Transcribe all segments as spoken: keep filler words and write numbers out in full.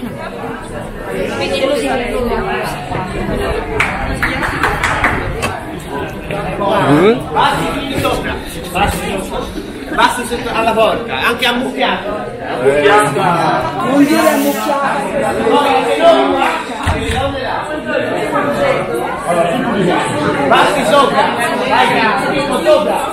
Mm. Bassi tutti sopra, bassi, bassi sotto alla porta, anche ammucchiato. Non dire ammucchiato. Bassi sopra, vai, sopra.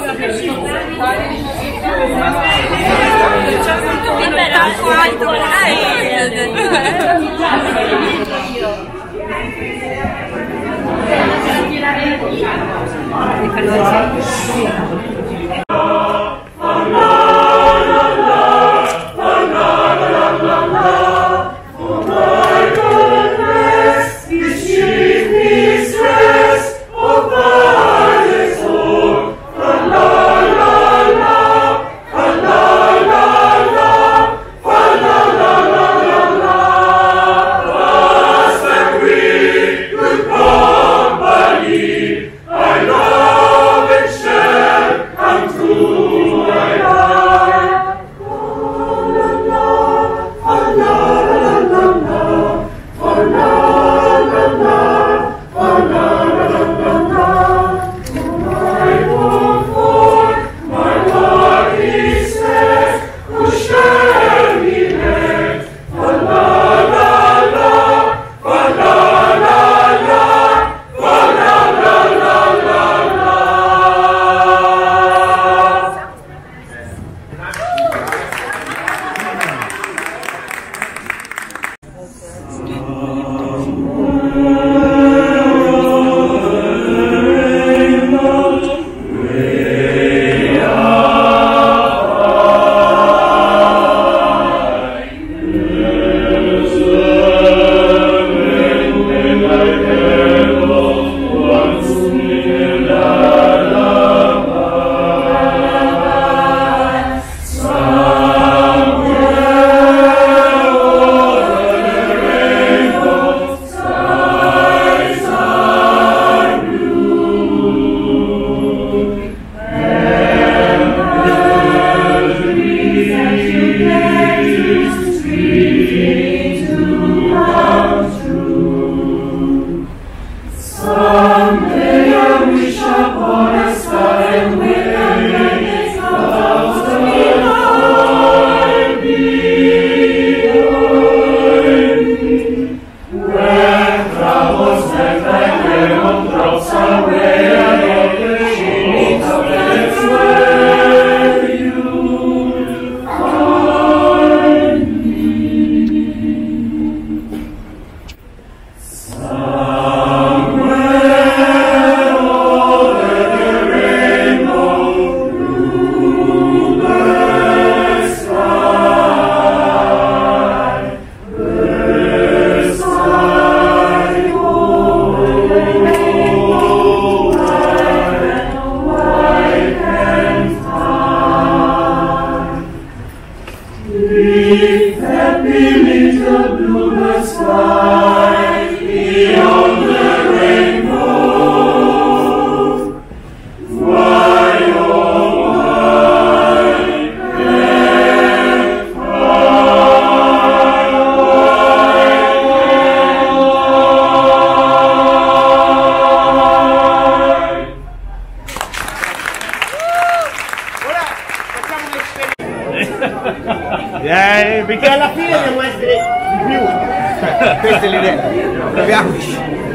Eh, perché alla fine dobbiamo essere di più. Questa è l'idea. Proviamoci.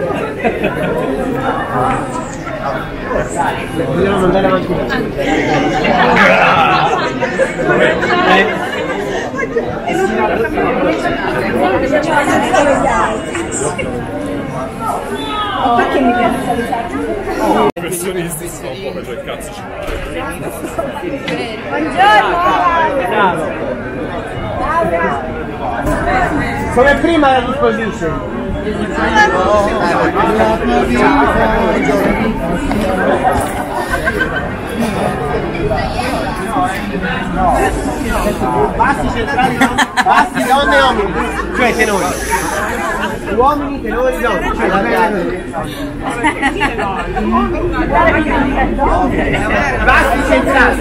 Dobbiamo andare avanti. Perché mi piace salutare? I professionisti sono un po' per il cazzo ci pare. Buongiorno! Come prima la disposition. Bassi centrali, bassi donne e uomini, cioè tenori. Uomini, tenori, donne, cioè la bassi centrali.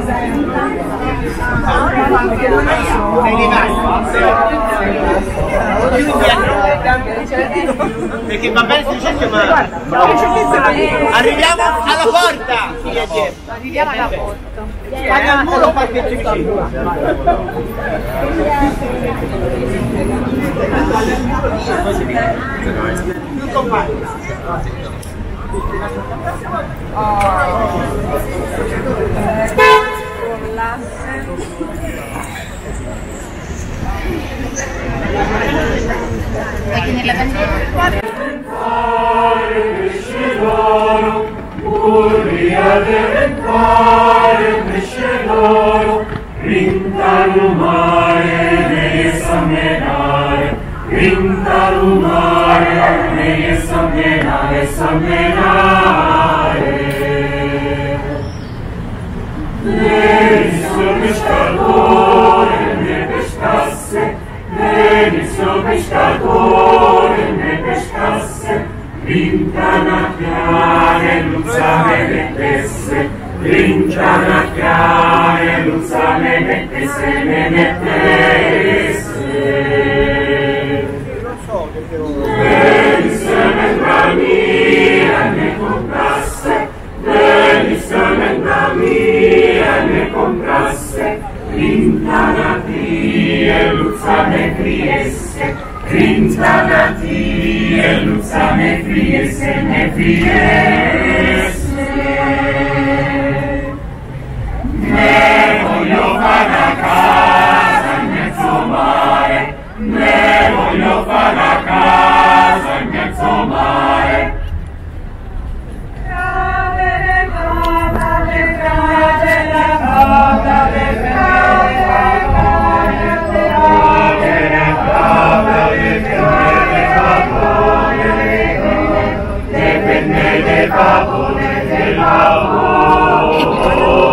Sei di più indietro. Perché va bene sul cerchio, ma arriviamo alla porta. Arriviamo alla porta. Fai al muro qualche vicino. Più compagni. Rintarumare, ne sammenare, sammenare. Benissimo pescatore, ne pescasse, benissimo pescatore, ne pescasse, rintanacchiare, luzzame mettesse, rintanacchiare, luzzame mettesse, ne mettesse. Benissimo mia, ne comprasse, benissimo mia, ne comprasse, rintanati e luzzame friesse, rintanati e luzzame friesse, ne friesse. Ne voglio fare a casa in mezzo mare, ne voglio fare a casa in mezzo mare. Cadere, cadere, cadere, cadere, cadere, dipende del favore del lavoro.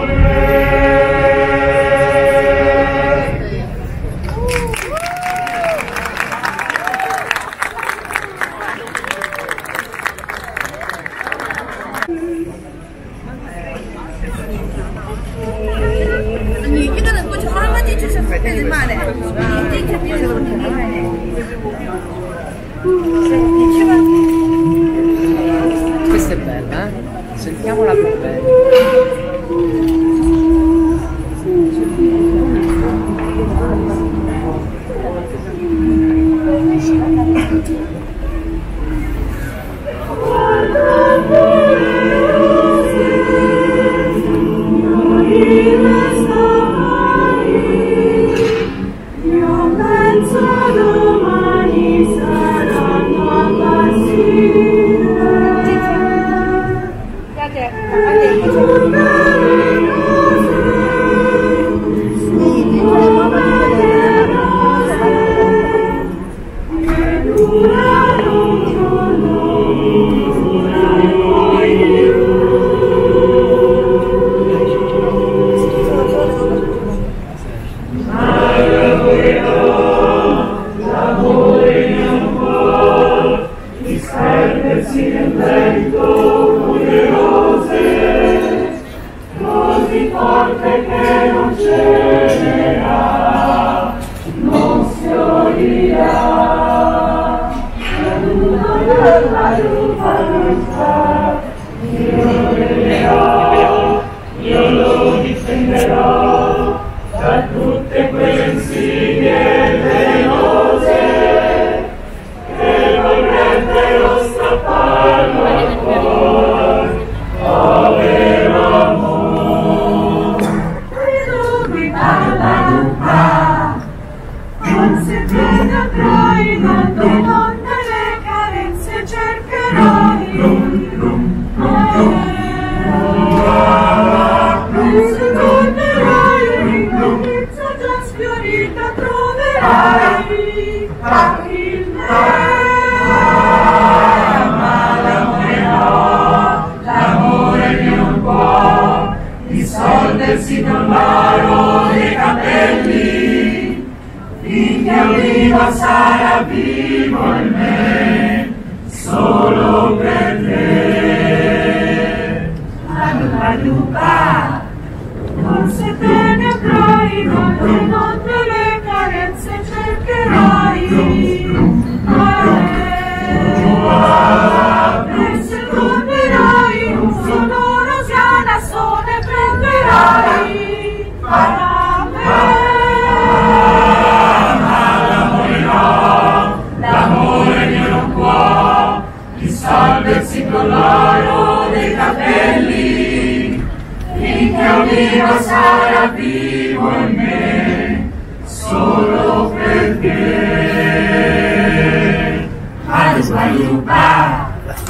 Questa è bella, eh? Sentiamola più bella. Io lo difenderò da tutte quelle insidie velenose che vorrebbero strapparlo al cuore, povero amore. Lui parla lupa, non si tiene a troi, non donne le carezze cercherai. Se tornerai, l'inglorezza già sfiorita troverai. Il me, ma l'amore no, l'amore di un po', dissolversi col maro dei capelli, finché oliva sarà vivo in me, solo per te. La lupa lupa, non se penetrai, non le donne le carezze cercherai. Badu, badu, ba.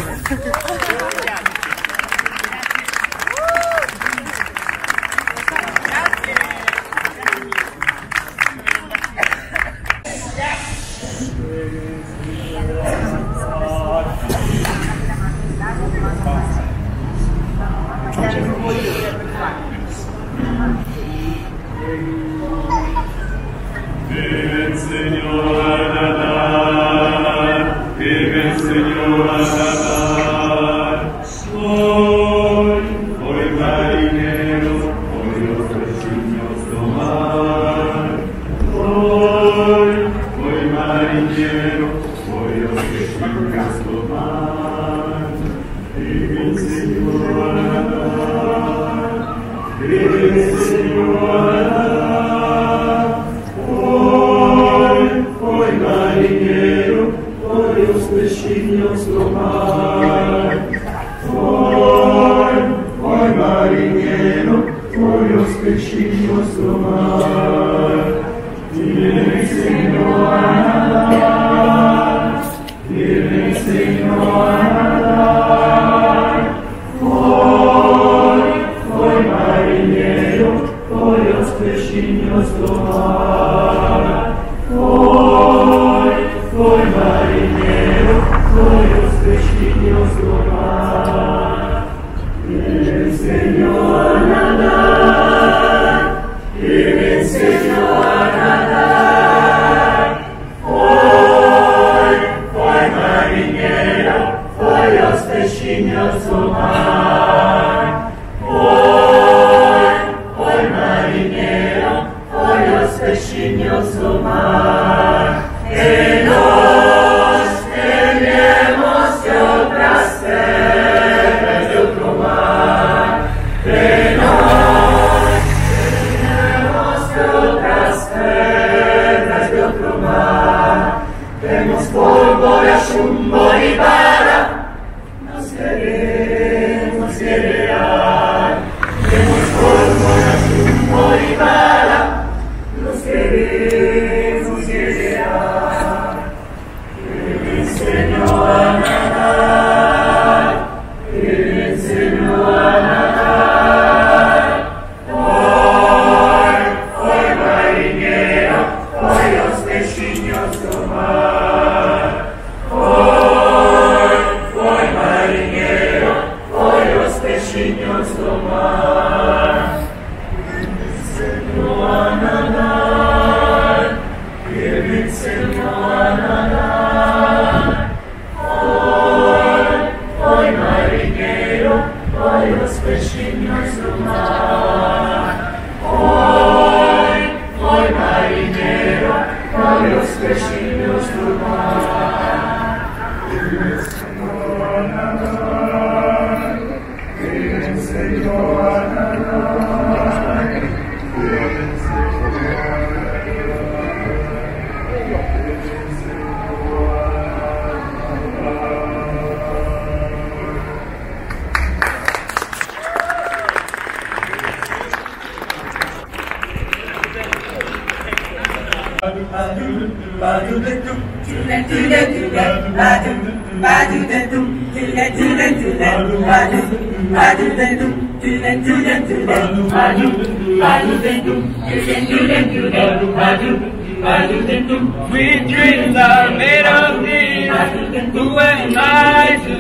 Sweet dreams are made of these. Who am I to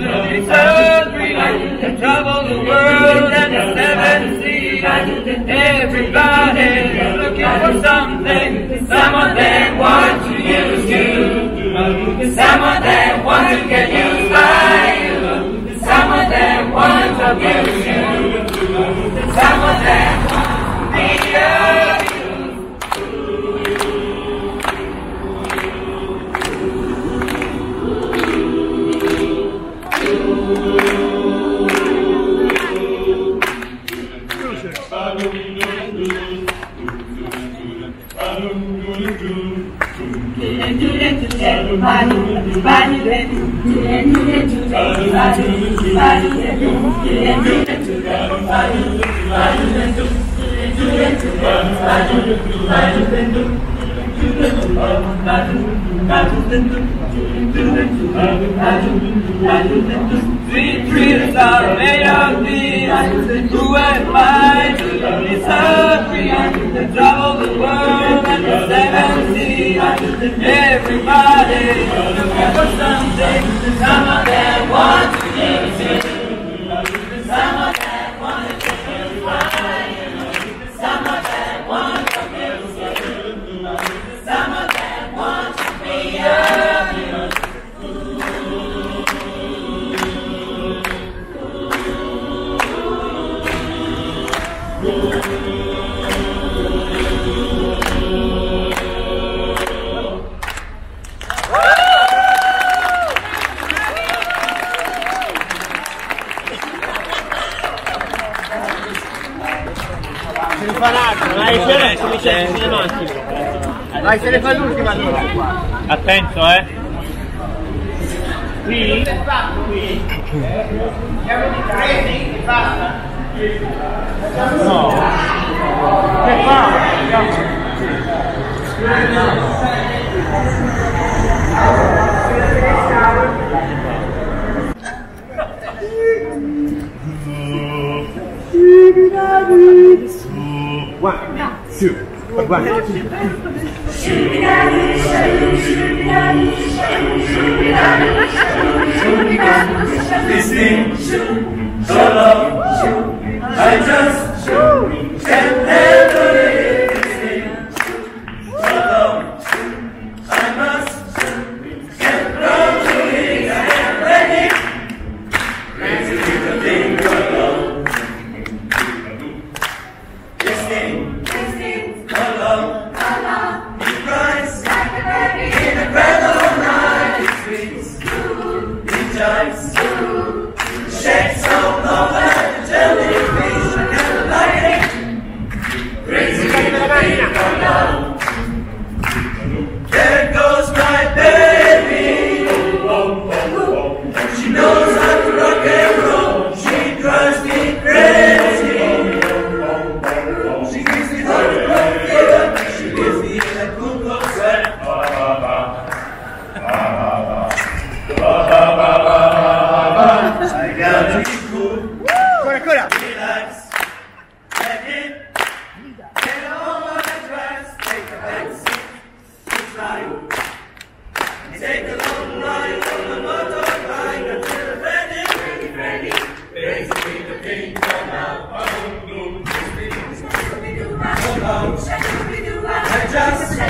disagree? To trouble the world and the seven seas. Everybody's looking for something. Some of them want to use you. Some of them want to get used by you. Some of them want to abuse you. Some of them want to be you. Sweet dreams are made of these, who am I to disagree? Travel the world and the seven seas. Everybody looking for something. Some of them want to live. Some of them want to get fly. Some of them want to get. Some of them want to be a. Se ne fa l'altro, vai per come c'è il macchina. Vai, se ne fa l'ultima allora. Attento, eh. Qui? Qui? Prendi, basta. No. Che fa? One, two, one, two. This thing, so long, I just can't handle it. This thing, so long, I must get round to it. I am ready, ready to the thing alone. This thing, so long, it cries in a cradle of night. It screams, it jives. Shakes all over the jellyfish and the lightning. Crazy people think of love. There goes my baby. She knows how to rock and roll. She drives me crazy. She gives me all the good fever. She gives me a good look sweat. I gotta be cool. Ancora, ancora. Relax. Let it. Get on my dress. Take a back seat. It's right. Take a long ride on the motorbike until I'm ready, ready, ready. Basically the thing come out. I just